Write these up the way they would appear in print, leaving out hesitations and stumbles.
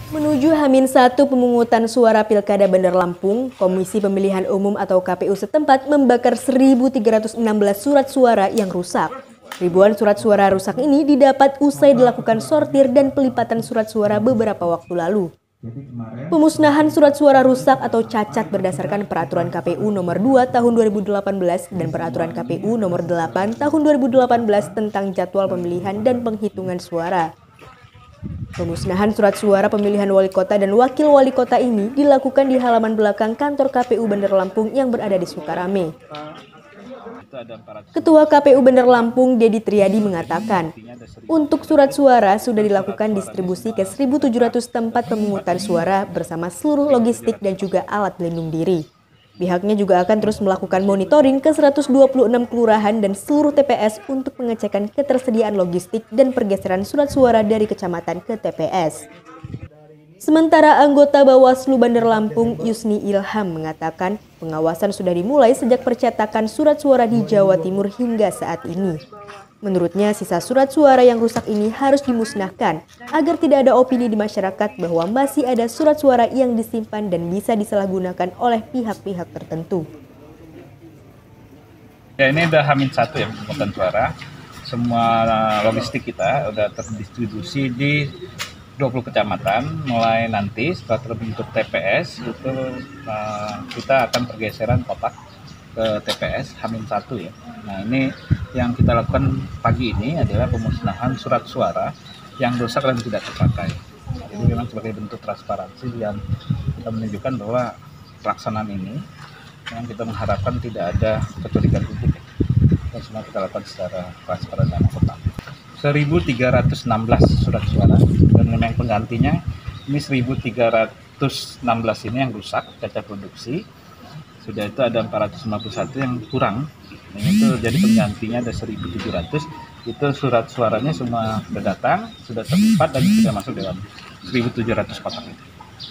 Menuju H-1 pemungutan suara Pilkada Bandar Lampung, Komisi Pemilihan Umum atau KPU setempat membakar 1.316 surat suara yang rusak. Ribuan surat suara rusak ini didapat usai dilakukan sortir dan pelipatan surat suara beberapa waktu lalu. Pemusnahan surat suara rusak atau cacat berdasarkan Peraturan KPU Nomor 2 Tahun 2018 dan Peraturan KPU Nomor 8 Tahun 2018 tentang jadwal pemilihan dan penghitungan suara. Pemusnahan surat suara pemilihan wali kota dan wakil wali kota ini dilakukan di halaman belakang kantor KPU Bandar Lampung yang berada di Sukarame. Ketua KPU Bandar Lampung, Dedi Triadi mengatakan, untuk surat suara sudah dilakukan distribusi ke 1.700 tempat pemungutan suara bersama seluruh logistik dan juga alat pelindung diri. Pihaknya juga akan terus melakukan monitoring ke 126 kelurahan dan seluruh TPS untuk pengecekan ketersediaan logistik dan pergeseran surat suara dari kecamatan ke TPS. Sementara anggota Bawaslu Bandar Lampung, Yusni Ilham, mengatakan pengawasan sudah dimulai sejak percetakan surat suara di Jawa Timur hingga saat ini. Menurutnya, sisa surat suara yang rusak ini harus dimusnahkan agar tidak ada opini di masyarakat bahwa masih ada surat suara yang disimpan dan bisa disalahgunakan oleh pihak-pihak tertentu. Ya, ini udah H-1 ya pemungutan suara. Semua logistik kita udah terdistribusi di 20 kecamatan. Mulai nanti setelah terbentuk TPS itu kita akan pergeseran kotak ke TPS H-1 ya. Nah, ini yang kita lakukan pagi ini adalah pemusnahan surat suara yang rusak dan tidak terpakai. Jadi memang sebagai bentuk transparansi yang kita menunjukkan bahwa pelaksanaan ini yang kita mengharapkan tidak ada kecurigaan publik dan semua kita lakukan secara transparan dan akurat. 1.316 surat suara dan memang penggantinya ini 1.316 ini yang rusak cacat produksi. Sudah itu ada 451 yang kurang. Nah, itu jadi penggantinya ada 1.700. Itu surat suaranya semua sudah datang, sudah terlipat dan sudah masuk dalam 1.700 kotak itu.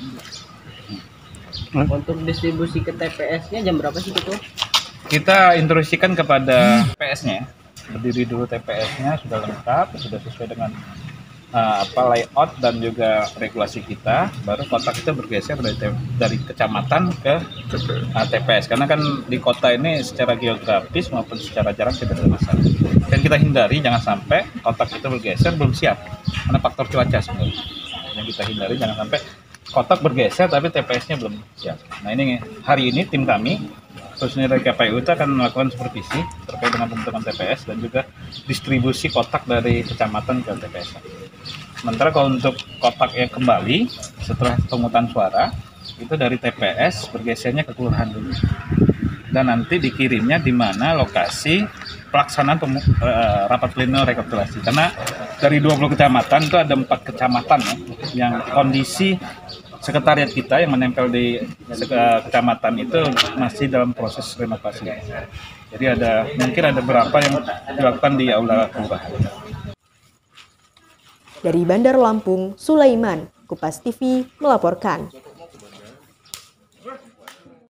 Untuk distribusi ke TPS-nya jam berapa sih itu? Kita instruksikan kepada TPS-nya. Berdiri dulu TPS-nya sudah lengkap, sudah sesuai dengan layout dan juga regulasi kita, baru kotak itu bergeser dari kecamatan ke TPS, karena kan di kota ini secara geografis maupun secara jarak tidak ada masalah. Dan kita hindari jangan sampai kotak itu bergeser belum siap, karena faktor cuaca sebenarnya. Yang kita hindari jangan sampai kotak bergeser tapi TPS-nya belum siap. Nah, ini hari ini tim kami khususnya dari KPU itu akan melakukan supervisi terkait dengan pembentukan TPS dan juga distribusi kotak dari kecamatan ke TPS. Sementara kalau untuk kotak yang kembali setelah pemungutan suara itu dari TPS bergesernya ke kelurahan dulu dan nanti dikirimnya di mana lokasi pelaksanaan rapat pleno rekapitulasi, karena dari 20 kecamatan itu ada 4 kecamatan yang kondisi sekretariat kita yang menempel di kecamatan itu masih dalam proses renovasi. Jadi mungkin ada beberapa yang dilakukan di aula kelurahan. Dari Bandar Lampung, Sulaiman, Kupas TV melaporkan.